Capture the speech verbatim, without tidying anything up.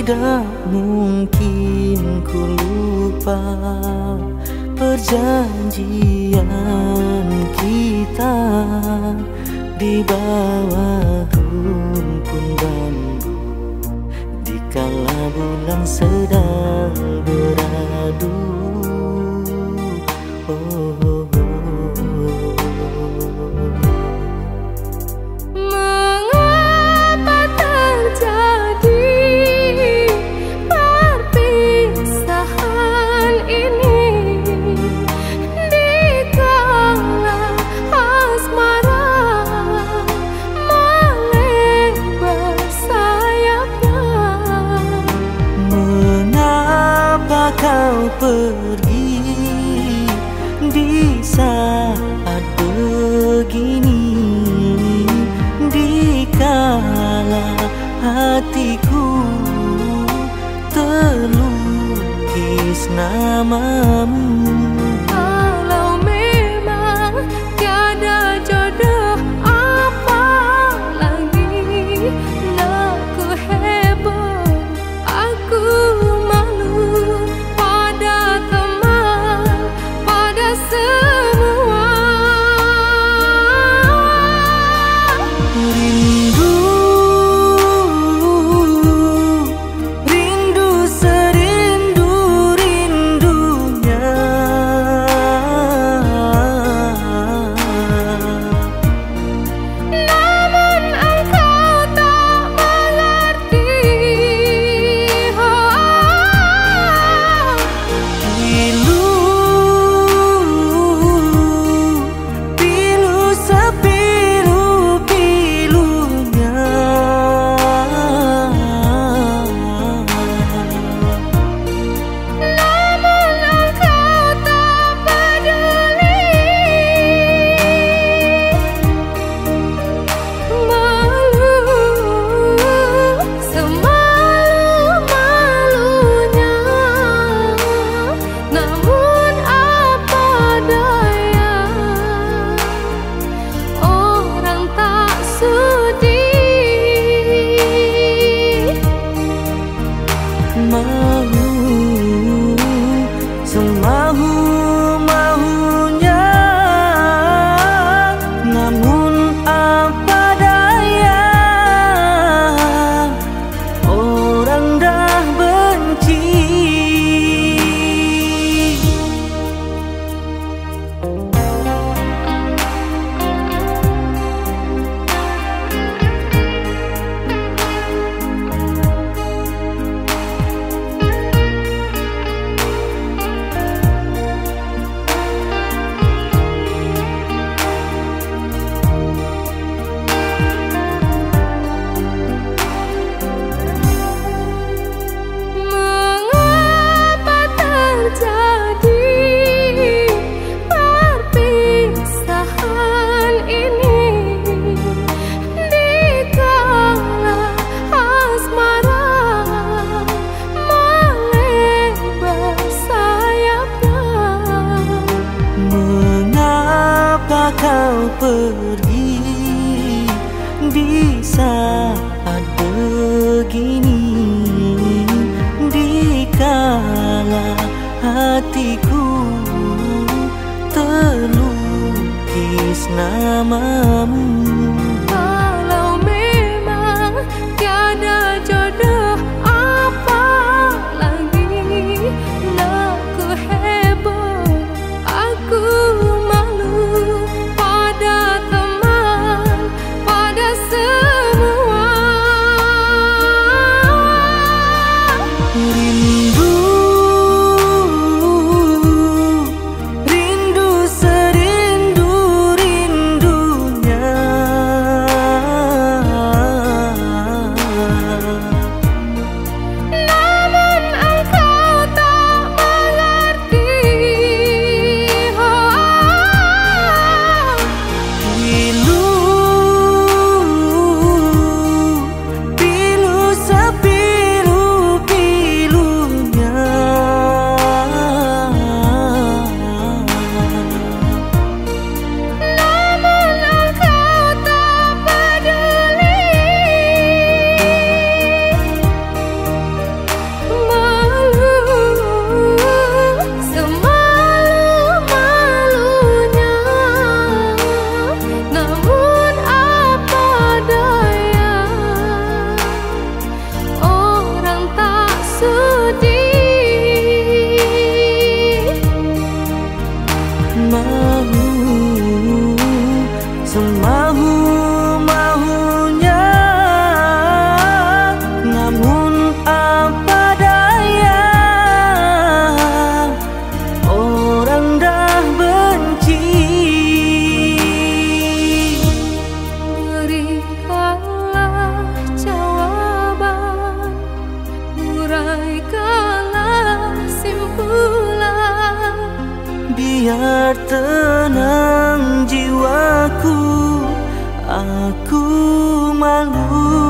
tidak mungkin ku lupa perjanjian kita di bawah rumpun bambu dikala bulan sedang beradu. Oh, oh, oh. Mengapa terjadi perpisahan ini dikala asmara melebar sayapnya? Mengapa kau pergi di saat begini, dikala hatiku terlukis namamu? Kalau memang tiada jodoh, apa lagi nak ku heboh? Aku malu pada teman, pada semua. Rindu, rindu serindu-rindunya. Namun engkau tak mengerti. Oh, Pilu, pilu sepilu-pilunya. namun engkau tak peduli. Malu, semalu-malunya. Namun apa daya, orang tak sudi. Mau semau-maunya, namun apa daya, orang dah benci. Mengapa terjadi perpisahan ini dikala asmara melebar sayapnya? Mengapa kau pergi di saat begini, dikala hatiku terlukis namamu? Kalau memang tiada jodoh, apa lagi nak ku heboh? Aku malu pada teman, pada semua. Rindu, rindu serindu-rindunya. kesimpulan. Biar tenang jiwaku, aku malu